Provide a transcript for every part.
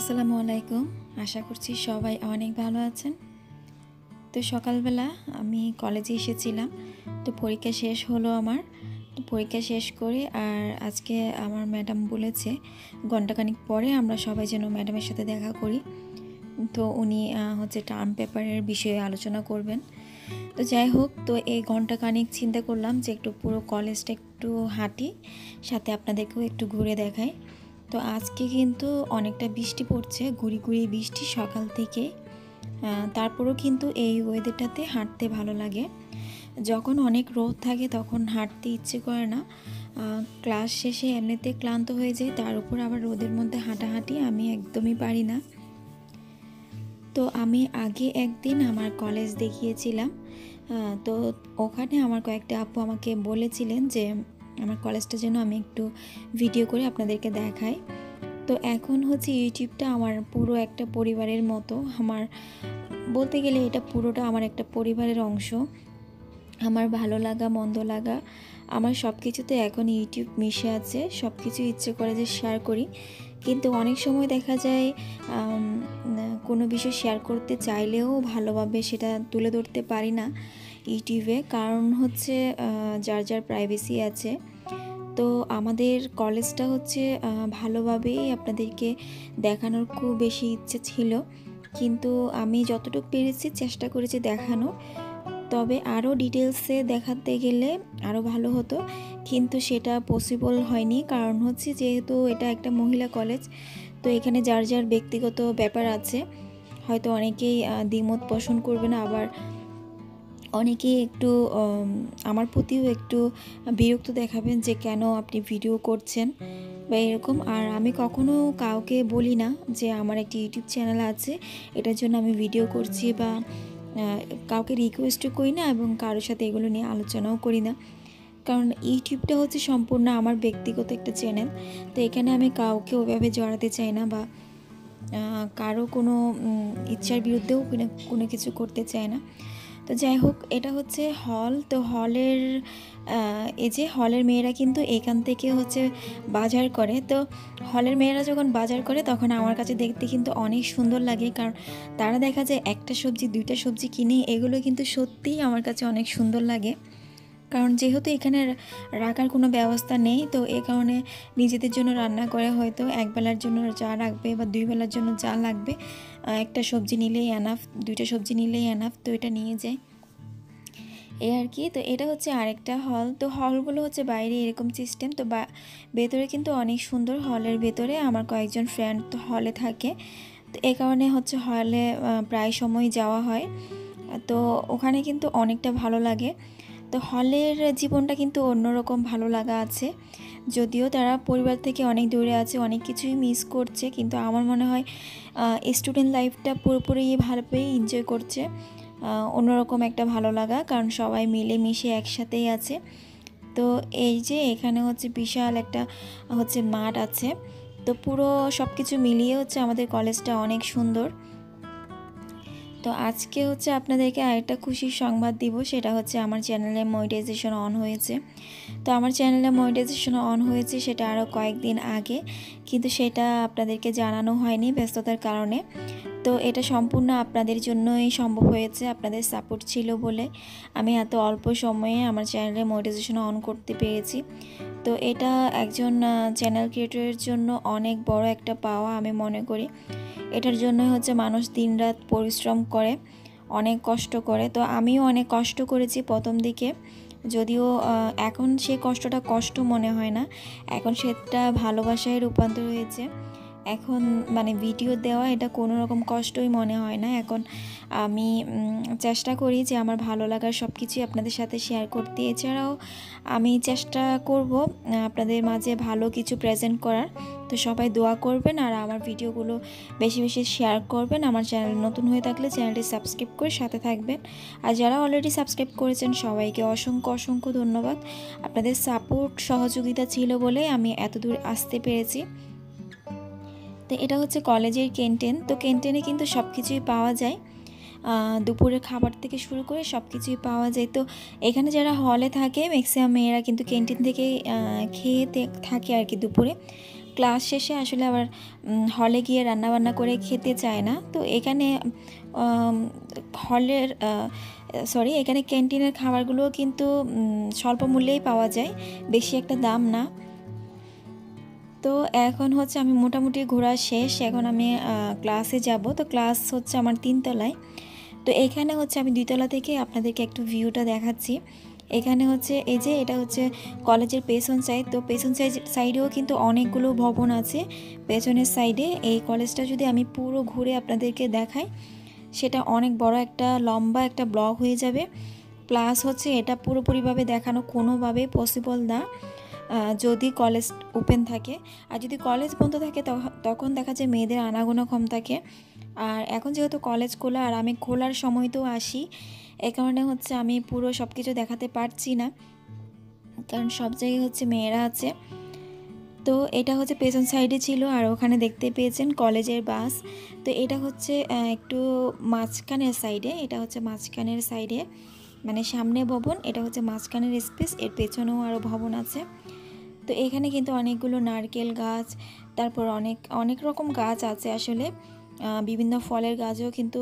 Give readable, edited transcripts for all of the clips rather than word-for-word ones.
আসসালামু আলাইকুম। আশা করছি সবাই অনেক ভালো আছেন। তো সকালবেলা আমি কলেজে এসেছিলাম। তো পরীক্ষা শেষ হলো আমার। তো পরীক্ষা শেষ করে আর আজকে আমার ম্যাডাম বলেছে ঘণ্টাখানিক পরে আমরা সবাই যেন ম্যাডামের সাথে দেখা করি। তো উনি টার্ম পেপারের বিষয়ে আলোচনা করবেন। তো যাই হোক, তো এই ঘণ্টাখানিক চিন্তা করলাম যে একটু পুরো কলেজটা একটু হাঁটি, সাথে আপনাদেরকেও একটু ঘুরে দেখাই। তো আজকে কিন্তু অনেকটা বৃষ্টি পড়ছে, গুঁড়ি গুঁড়ি বৃষ্টি সকাল থেকে। তারপরেও কিন্তু এই ওয়েদারটাতে হাঁটতে ভালো লাগে। যখন অনেক রোদ থাকে তখন হাঁটতে ইচ্ছে করে না, ক্লাস শেষে এমনিতে ক্লান্ত হয়ে যায়, তার উপর আবার রোদের মধ্যে হাঁটাহাঁটি আমি একদমই পারি না। তো আমি আগে একদিন আমার কলেজ দেখিয়েছিলাম। তো ওখানে আমার কয়েকটা আপু আমাকে বলেছিলেন যে আমার কলেজটা যেন আমি একটু ভিডিও করে আপনাদেরকে দেখাই। তো এখন ইউটিউবটা আমার পুরো একটা পরিবারের মতো। আমার বলতে গেলে এটা পুরোটা আমার একটা পরিবারের অংশ। আমার ভালো লাগা মন্দ লাগা আমার সব কিছুতে এখন ইউটিউব মিশে আছে। সব কিছু ইচ্ছে করে যে শেয়ার করি, কিন্তু অনেক সময় দেখা যায় কোনো বিষয় শেয়ার করতে চাইলেও ভালোভাবে সেটা তুলে ধরতে পারি না ইউটিউবে, কারণ যার যার প্রাইভেসি আছে। তো আমাদের কলেজটা ভালোভাবেই আপনাদেরকে দেখানোর খুব বেশি ইচ্ছে ছিল, কিন্তু আমি যতটুকু পেরেছি চেষ্টা করেছি দেখানো। তবে আরও ডিটেলসে দেখাতে গেলে আরও ভালো হতো, কিন্তু সেটা পসিবল হয়নি। কারণ যেহেতু এটা একটা মহিলা কলেজ, তো এখানে যার যার ব্যক্তিগত ব্যাপার আছে। হয়তো অনেকেই দ্বিমত পোষণ করবে না, আবার অনেকেই একটু আমার প্রতিও একটু বিরক্ত দেখাবেন যে কেন আপনি ভিডিও করছেন বা এরকম। আর আমি কখনো কাউকে বলি না যে আমার একটি ইউটিউব চ্যানেল আছে, এটার জন্য আমি ভিডিও করছি, বা কাউকে রিকোয়েস্টও করি না এবং কারোর সাথে এগুলো নিয়ে আলোচনাও করি না। কারণ ইউটিউবটা সম্পূর্ণ আমার ব্যক্তিগত একটা চ্যানেল। তো এখানে আমি কাউকে ওইভাবে জড়াতে চাই না, বা কারো কোনো ইচ্ছার বিরুদ্ধেও কোনো কিছু করতে চাই না। তো যাই হোক, এটা হল। তো হলের হলের মেয়েরা কিন্তু এখান থেকে বাজার করে। তো হলের মেয়েরা যখন বাজার করে তখন আমার কাছে দেখতে কিন্তু অনেক সুন্দর লাগে, কারণ তারা দেখা যায় একটা সবজি দুইটা সবজি কিনে, এগুলো কিন্তু সত্যিই আমার কাছে অনেক সুন্দর লাগে। কারণ যেহেতু এখানে রাখার কোনো ব্যবস্থা নেই, তো এ কারণে নিজেদের জন্য রান্না করে হয়তো একবেলার জন্য যা রাখবে বা দুই বেলার জন্য যা লাগবে, একটা সবজি নিলেই এনাফ, দুইটা সবজি নিলেই এনাফ, তো এটা নিয়ে যায় এই আর কি। তো এটা আরেকটা হল। তো হলগুলো বাইরে এরকম সিস্টেম, তো ভেতরে কিন্তু অনেক সুন্দর। হলের ভেতরে আমার কয়েকজন ফ্রেন্ড তো হলে থাকে, তো এই কারণে হলে প্রায় সময় যাওয়া হয়। তো ওখানে কিন্তু অনেকটা ভালো লাগে। তো হলের জীবনটা কিন্তু অন্যরকম ভালো লাগা আছে, যদিও তারা পরিবার থেকে অনেক দূরে আছে, অনেক কিছুই মিস করছে, কিন্তু আমার মনে হয় স্টুডেন্ট লাইফটা পুরোপুরি ভালোভাবেই এনজয় করছে। অন্যরকম একটা ভালো লাগা, কারণ সবাই মিলে মিশে একসাথেই আছে। তো এই যে এখানে বিশাল একটা মাঠ আছে। তো পুরো সব কিছু মিলিয়ে আমাদের কলেজটা অনেক সুন্দর। তো আজকে আপনাদেরকে আরেকটা খুশির সংবাদ দিব, সেটা আমার চ্যানেলে মনিটাইজেশন অন হয়েছে। তো আমার চ্যানেলে মনিটাইজেশন অন হয়েছে সেটা আরও কয়েকদিন আগে, কিন্তু সেটা আপনাদেরকে জানানো হয়নি ব্যস্ততার কারণে। তো এটা সম্পূর্ণ আপনাদের জন্যই সম্ভব হয়েছে, আপনাদের সাপোর্ট ছিল বলে আমি এত অল্প সময়ে আমার চ্যানেলে মনিটাইজেশন অন করতে পেরেছি। তো এটা একজন চ্যানেল ক্রিয়েটরের জন্য অনেক বড় একটা পাওয়া আমি মনে করি। এটার জন্য মানুষ দিনরাত পরিশ্রম করে, অনেক কষ্ট করে। তো আমিও অনেক কষ্ট করেছি প্রথম দিকে, যদিও এখন সে কষ্টটা কষ্ট মনে হয় না, এখন সেটা ভালোবাসায় রূপান্তর হয়েছে। এখন ভিডিও দেওয়া এটা কোনো রকম কষ্টই মনে হয় না। এখন আমি চেষ্টা করি যে আমার ভালো লাগার সব কিছুই আপনাদের সাথে শেয়ার করতে। এছাড়াও আমি চেষ্টা করব আপনাদের মাঝে ভালো কিছু প্রেজেন্ট করার। তো সবাই দোয়া করবেন আর আমার ভিডিওগুলো বেশি বেশি শেয়ার করবেন। আমার চ্যানেল নতুন হয়ে থাকলে চ্যানেলটি সাবস্ক্রাইব করে সাথে থাকবেন, আর যারা অলরেডি সাবস্ক্রাইব করেছেন সবাইকে অসংখ্য অসংখ্য ধন্যবাদ। আপনাদের সাপোর্ট সহযোগিতা ছিল বলে আমি এত দূর আসতে পেরেছি। তো এটা কলেজের ক্যান্টিন। তো ক্যান্টিনে কিন্তু সব কিছুই পাওয়া যায়, দুপুরের খাবার থেকে শুরু করে সব কিছুই পাওয়া যায়। তো এখানে যারা হলে থাকে ম্যাক্সিমাম মেয়েরা কিন্তু ক্যান্টিন থেকে খেয়ে থাকে আর কি দুপুরে। ক্লাস শেষে আসলে আবার হলে গিয়ে রান্নাবান্না করে খেতে চায় না। তো এখানে হলের এখানে ক্যান্টিনের খাবারগুলোও কিন্তু স্বল্প মূল্যেই পাওয়া যায়, বেশি একটা দাম না। তো এখন হচ্ছে আমি মোটামুটি ঘোরা শেষ, এখন আমি ক্লাসে যাব। তো ক্লাস হচ্ছে আমার 3 তলায়। তো এখানে হচ্ছে আমি 2 তলা থেকে আপনাদেরকে একটু ভিউটা দেখাচ্ছি। এখানে হচ্ছে এই যে এটা হচ্ছে কলেজের পেছন সাইড। তো পেছন সাইডেও কিন্তু অনেকগুলো ভবন আছে পেছনের সাইডে। এই কলেজটা যদি আমি পুরো ঘুরে আপনাদেরকে দেখাই, সেটা অনেক বড় একটা লম্বা একটা ব্লক হয়ে যাবে। প্লাস হচ্ছে এটা পুরোপুরিভাবে দেখানো কোনোভাবে পসিবল না যদি কলেজ ওপেন থাকে। আর যদি কলেজ বন্ধ থাকে তখন দেখা যায় মেয়েদের আনাগোনা কম থাকে। আর এখন যেহেতু কলেজ খোলা আর আমি খোলার সময় তো আসি, এ কারণে হচ্ছে আমি পুরো সব কিছু দেখাতে পারছি না, কারণ সব জায়গায় হচ্ছে মেয়েরা আছে। তো এটা হচ্ছে পেছন সাইডে ছিল, আর ওখানে দেখতে পেয়েছেন কলেজের বাস। তো এটা হচ্ছে একটু মাঝখানের সাইডে, এটা হচ্ছে মাঝখানের সাইডে, মানে সামনে ভবন, এটা হচ্ছে মাঝখানের স্পেস, এর পেছনেও আরও ভবন আছে। তো এখানে কিন্তু অনেকগুলো নারকেল গাছ, তারপর অনেক অনেক রকম গাছ আছে আসলে, বিভিন্ন ফলের গাছও কিন্তু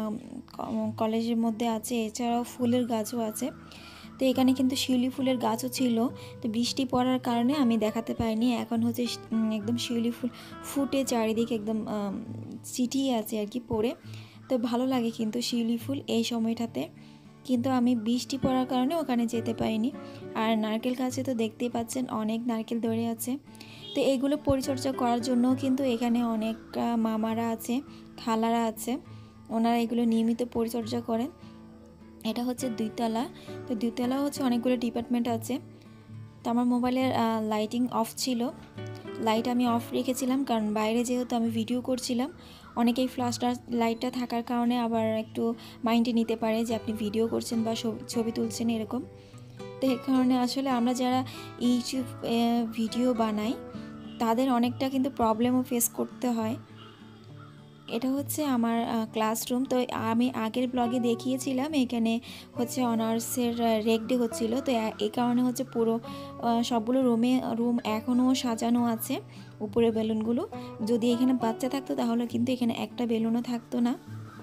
কলেজের মধ্যে আছে, এছাড়াও ফুলের গাছও আছে। তো এখানে কিন্তু শিউলি ফুলের গাছও ছিল। তো বৃষ্টি পড়ার কারণে আমি দেখাতে পারিনি। এখন হচ্ছে একদম শিউলি ফুল ফুটে চারিদিকে একদম ছিটিয়ে আছে আর কি পড়ে। তো ভালো লাগে কিন্তু শিউলি ফুল এই সময়টাতে, কিন্তু আমি বৃষ্টি পড়ার কারণে ওখানে যেতে পারিনি। আর নারকেল গাছে তো দেখতেই পাচ্ছেন অনেক নারকেল ধরে আছে। তো এগুলো পরিচর্যা করার জন্য কিন্তু এখানে অনেক মামারা আছে, খালারা আছে, ওনারা এগুলো নিয়মিত পরিচর্যা করেন। এটা হচ্ছে 2 তলা। তো 2 তলা হচ্ছে অনেকগুলো ডিপার্টমেন্ট আছে। তো আমার মোবাইলের লাইটিং অফ ছিল, লাইট আমি অফ রেখেছিলাম, কারণ বাইরে যেহেতু আমি ভিডিও করছিলাম, অনেকেই ফ্ল্যাশটা লাইটটা থাকার কারণে আবার একটু মাইন্ডে নিতে পারে যে আপনি ভিডিও করছেন বা ছবি তুলছেন এরকম। তো এই কারণে আসলে আমরা যারা ইউটিউব ভিডিও বানাই তাদের অনেকটা কিন্তু প্রবলেমও ফেস করতে হয়। এটা হচ্ছে আমার ক্লাসরুম। তো আমি আগের ব্লগে দেখিয়েছিলাম এখানে হচ্ছে অনার্সের রেক ডে হচ্ছিলো। তো এই কারণে হচ্ছে পুরো সবগুলো রুম এখনও সাজানো আছে উপরে বেলুনগুলো। যদি এখানে বাচ্চা থাকতো তাহলে কিন্তু এখানে একটা বেলুনও থাকতো না।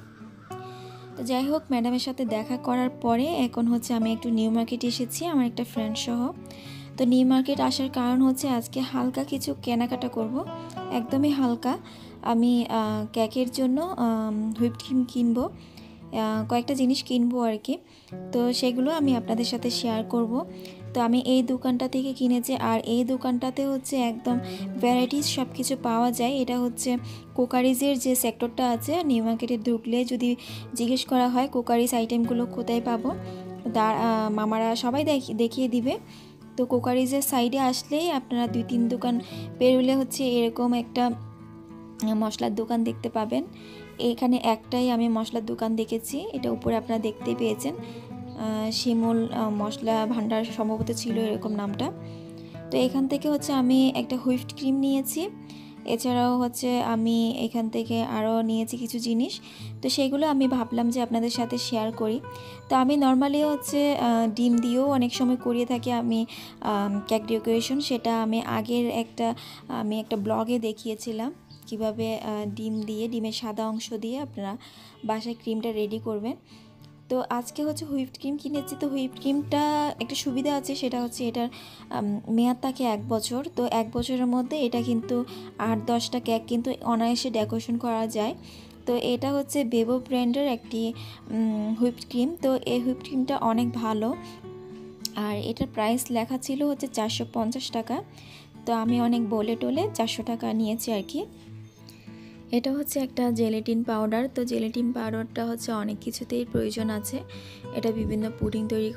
তো যাই হোক, ম্যাডামের সাথে দেখা করার পরে এখন হচ্ছে আমি একটু নিউ মার্কেট এসেছি আমার একটা ফ্রেন্ড সহ। তো নিউ মার্কেট আসার কারণ হচ্ছে আজকে হালকা কিছু কেনাকাটা করব, একদমই হালকা। আমি কেকের জন্য হুইপড ক্রিম কিনবো, কয়েকটা জিনিস কিনবো আর কি। তো সেগুলো আমি আপনাদের সাথে শেয়ার করব। তো আমি এই দোকানটা থেকে কিনেছি, আর এই দোকানটাতে হচ্ছে একদম ভ্যারাইটিস সব কিছু পাওয়া যায়। এটা হচ্ছে কোকারিজের যে সেক্টরটা আছে, নিউ মার্কেটে ঢুকলে যদি জিজ্ঞেস করা হয় কোকারিজ আইটেমগুলো কোথায় পাবো, মামারা সবাই দেখিয়ে দিবে। তো কোকারিজের সাইডে আসলেই আপনারা 2-3 দোকান পেরোলে হচ্ছে এরকম একটা মশলার দোকান দেখতে পাবেন। এখানে একটাই আমি মশলার দোকান দেখেছি, এটা উপরে আপনারা দেখতেই পেয়েছেন, শিমুল মশলা ভান্ডার সম্ভবত ছিল এরকম নামটা। তো এখান থেকে হচ্ছে আমি একটা হুইপড ক্রিম নিয়েছি, এছাড়াও হচ্ছে আমি এখান থেকে আরও নিয়েছি কিছু জিনিস। তো সেগুলো আমি ভাবলাম যে আপনাদের সাথে শেয়ার করি। তো আমি নর্মালি হচ্ছে ডিম দিয়েও অনেক সময় করিয়ে থাকি আমি কেক ডেকোরেশন, সেটা আমি আগের একটা ব্লগে দেখিয়েছিলাম কিভাবে ডিমের সাদা অংশ দিয়ে আপনারা বাসায় ক্রিমটা রেডি করবেন। তো আজকে হচ্ছে হুইপড ক্রিম কিনেছি। তো হুইপড ক্রিমটা একটা সুবিধা আছে, সেটা হচ্ছে এটার মেয়াদ থাকে 1 বছর। তো 1 বছরের মধ্যে এটা কিন্তু 8-10টা কেক কিন্তু অনায়াসে ডেকোরেশন করা যায়। তো এটা হচ্ছে বেবো ব্র্যান্ডের একটি হুইপড ক্রিম। তো এই হুইপড ক্রিমটা অনেক ভালো, আর এটার প্রাইস লেখা ছিল হচ্ছে 450 টাকা। তো আমি অনেক বলে টোলে 400 টাকা নিয়েছি আর কি। এটা হচ্ছে একটা জেলেটিন পাউডার। তো জেলেটিন পাউডারটা হচ্ছে অনেক কিছুতেই প্রয়োজন আছে, এটা বিভিন্ন পুডিং তৈরি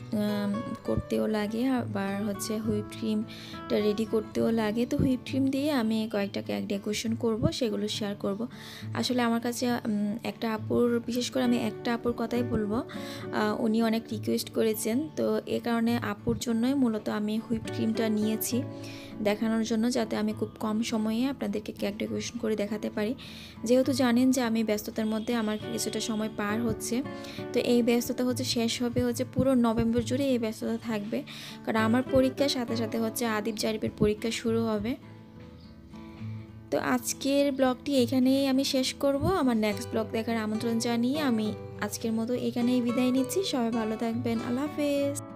করতেও লাগে, আবার হচ্ছে হুইপ ক্রিমটা রেডি করতেও লাগে। তো হুইপ ক্রিম দিয়ে আমি কয়েকটা কেক ডেকোরেশন করব, সেগুলো শেয়ার করব। আসলে আমার কাছে বিশেষ করে আমি একটা আপুর কথাই বলবো, উনি অনেক রিকোয়েস্ট করেছেন। তো এ কারণে আপুর জন্যই মূলত আমি হুইপ ক্রিমটা নিয়েছি দেখানোর জন্য, যাতে আমি খুব কম সময়ে আপনাদেরকে কেক ডেকোরেশন করে দেখাতে পারি। যেহেতু জানেন যে আমি ব্যস্ততার মধ্যে আমার কিছুটা সময় পার হচ্ছে, তো এই ব্যস্ততা হচ্ছে শেষ হবে হচ্ছে পুরো নভেম্বর জুড়ে এই ব্যস্ততা থাকবে, কারণ আমার পরীক্ষার সাথে সাথে হচ্ছে আদিব জারিফের পরীক্ষা শুরু হবে। তো আজকের ব্লগটি এখানেই আমি শেষ করব। আমার নেক্সট ব্লগ দেখার আমন্ত্রণ জানিয়ে আমি আজকের মতো এখানেই বিদায় নিচ্ছি। সবাই ভালো থাকবেন। আল্লাহ হাফেজ।